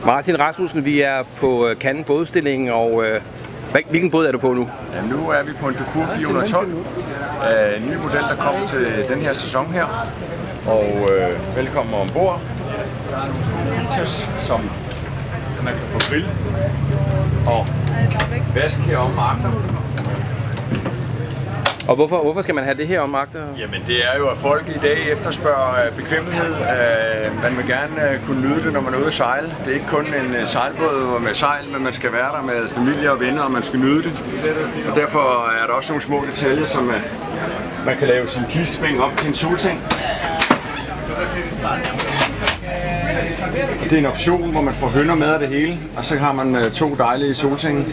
Martin Rasmussen, vi er på Cannes bådudstillingen, og hvilken båd er du på nu? Ja, nu er vi på en Dufour 412, en ny model, der kom til den her sæson her. Og velkommen ombord. Der er nogle små features, som man kan få grill og vask her om agter. Og hvorfor skal man have det her om agter? Jamen det er jo, at folk i dag efterspørger bekvemmelighed. Man vil gerne kunne nyde det, når man er ude at sejle. Det er ikke kun en sejlbåd med sejl, men man skal være der med familie og venner, og man skal nyde det. Og derfor er der også nogle små detaljer, som man kan lave sin kistebænk om til en solseng. Det er en option, hvor man får hønner med af det hele, og så har man 2 dejlige solsenge.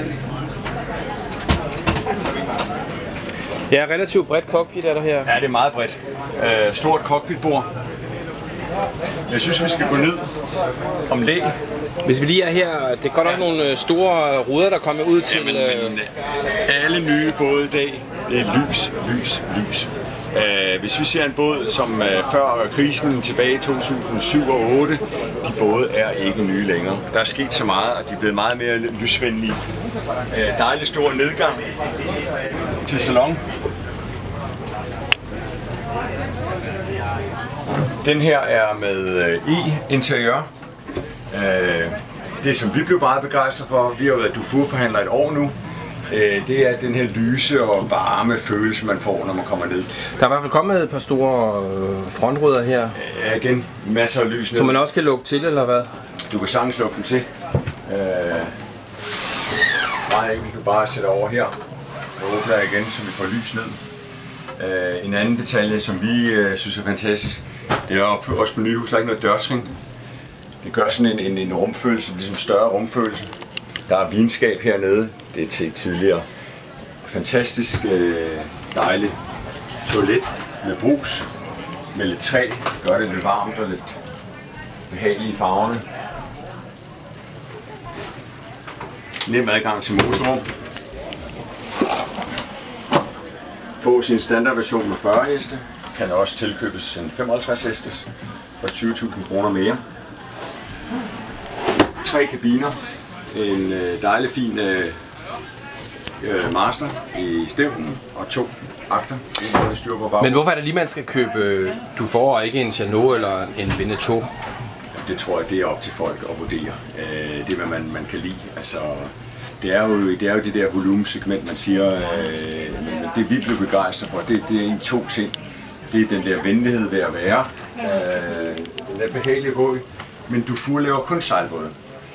Ja, relativt bredt cockpit er der her. Ja, det er meget bredt. Stort cockpitbord. Jeg synes, vi skal gå ned om læ. Hvis vi lige er her, det er godt nok nogle store ruder, der kommer ud til... Men alle nye både i dag, det er lys. Hvis vi ser en båd som før krisen tilbage i 2007 og 2008, de både er ikke nye længere. Der er sket så meget, og de er blevet meget mere lysvenlige. Dejlig stor nedgang til salon. Den her er med e-interiør. Det som vi blev meget begejstret for, vi har været Dufour-forhandler et år nu, det er den her lyse og varme følelse, man får, når man kommer ned. Der er i hvert fald kommet et par store frontrødder her. Ja, igen, masser af lys ned. Så man også kan lukke til, eller hvad? Du kan sagtens lukke dem til. Meget enkelt, du bare sætter over her og åbner igen, så vi får lys ned. En anden detalje, som vi synes er fantastisk, det er også på Nyhus, der er ikke noget dørtrin. Det gør sådan en rumfølelse, ligesom en større rumfølelse. Der er vinskab hernede, det er set tidligere. Fantastisk dejligt toilet med brus, med lidt træ, gør det lidt varmt og lidt behagelige farverne. Nem adgang til motorrum. Få sin standardversion med 40 heste, kan også tilkøbes en 55 hestes for 20.000 kroner mere. 3 kabiner, en dejlig fin master i stævnen og 2 akter. Men hvorfor er det lige, man skal købe Dufour og ikke en Jeanneau eller en Beneteau? Det tror jeg, det er op til folk at vurdere. Det er, hvad man kan lide. Altså, det er jo det der volumesegment, man siger, men det vi blev begejstret for, det er 2 ting. Det er den der venlighed ved at være. Den er behagelig båd, men Dufour laver kun sejlbåde.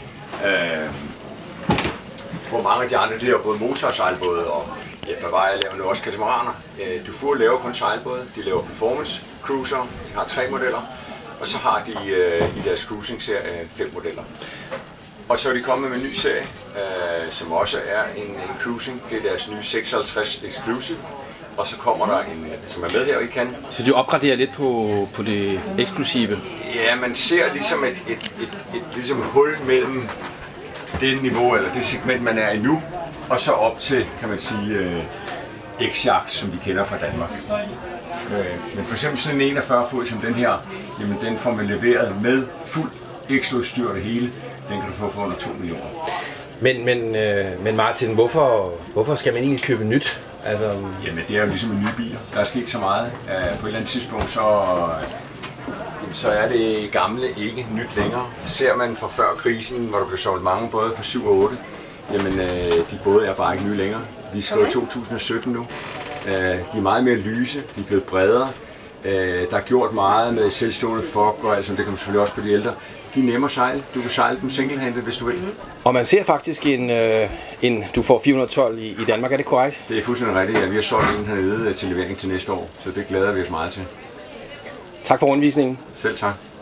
Hvor mange af de andre laver både motorsejlbåde og Bavaria laver nu også katamaraner. Dufour laver kun sejlbåde, de laver performance cruiser, de har 3 modeller, og så har de i deres cruising-serie 5 modeller. Og så er de kommet med en ny serie, som også er en cruising, det er deres nye 56 Exclusive. Og så kommer der en, som er med her i Cannes. Så du opgraderer lidt på det eksklusive? Ja, man ser ligesom et ligesom hul mellem det niveau, eller det segment, man er i nu, og så op til, kan man sige, X-Yacht, som vi kender fra Danmark. Men for eksempel sådan en 41 fod som den her, jamen den får man leveret med fuld ekstraudstyr det hele. Den kan du få for under 2 millioner. Men Martin, hvorfor skal man egentlig købe nyt? Altså... Jamen det er jo ligesom en ny bil. Der er sket så meget. På et eller andet tidspunkt, så er det gamle ikke nyt længere. Ser man fra før krisen, hvor der blev solgt mange både for 7 og 8, jamen de både er bare ikke nye længere. Vi skriver 2017 nu. De er meget mere lyse, de er blevet bredere. Der er gjort meget med selvstående fog, og altså, det kan man selvfølgelig også på de ældre. De er nemme at sejle. Du kan sejle dem single-handed, hvis du vil. Og man ser faktisk en Dufour 412 i Danmark, er det korrekt? Det er fuldstændig rigtigt, ja. Vi har solgt en hernede til levering til næste år, så det glæder vi os meget til. Tak for rundvisningen. Selv tak.